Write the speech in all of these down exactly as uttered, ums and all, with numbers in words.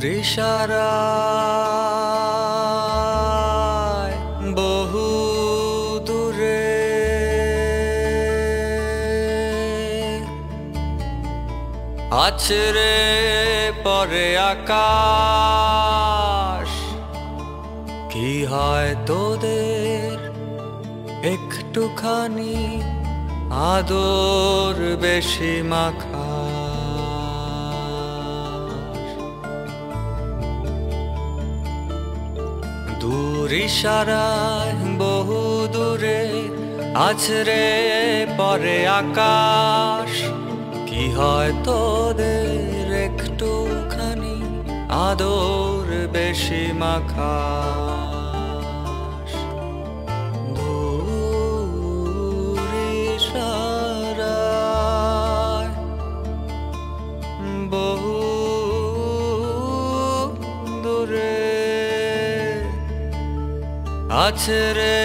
ইশারায় বহু দূরে আছড়ে পড়ে আকাশ। কি হয় তোদের একটুখানি আদর বেশি মাখা? দূর ইশারায় বহু দূরে আছড়ে পড়ে আকাশ। কি হয় তোদের একটুখানি আদর বেশি মাখা? দূর ইশারায় বহু দূরে আছড়ে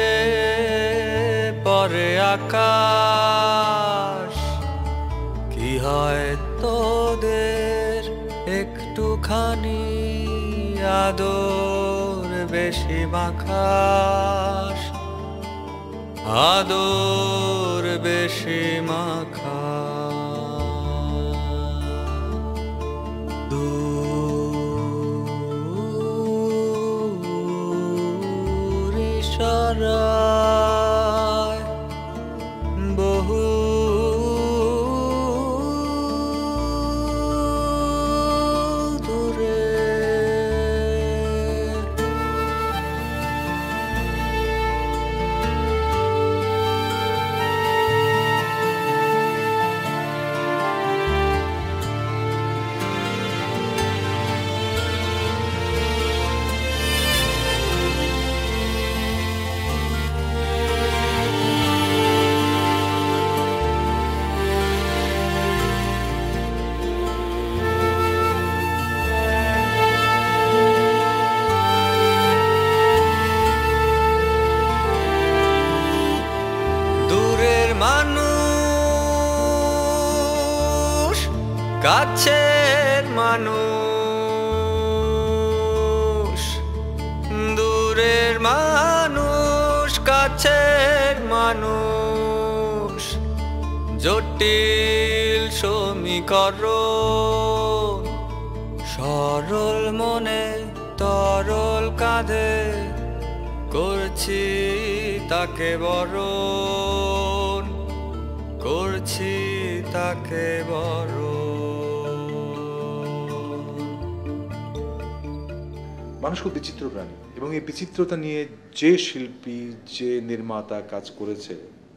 পড়ে আকাশ। কি হয় তোদের একটুখানি আদর বেশি মাখাস, আদর বেশি মাখা? দূর ইশারায় বহু মানুষ কাছের মানুষ, দূরের মানুষ কাছের মানুষ, জটিল সমীকরণ। সরল মনে তরল কাঁধে করছি তাকে বরণ, করছি তাকে বরণ। মানুষ খুব বিচিত্র প্রাণী এবং এই বিচিত্রতা নিয়ে যে শিল্পী যে নির্মাতা কাজ করেছে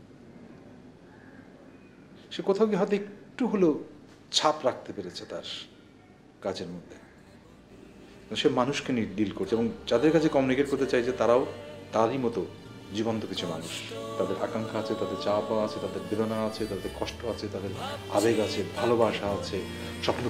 সে কোথাও গিয়ে হয়তো একটু হলেও ছাপ রাখতে পেরেছে তার কাজের মধ্যে। সে মানুষকে নিয়ে ডিল করছে এবং যাদের কাছে কমিউনিকেট করতে চাইছে তারাও তারই মতো জীবন্ত কিছু মানুষ। তাদের আকাঙ্ক্ষা আছে, তাদের চাওয়া পাওয়া আছে, তাদের বেদনা আছে, তাদের কষ্ট আছে, তাদের আবেগ আছে, ভালোবাসা আছে, স্বপ্ন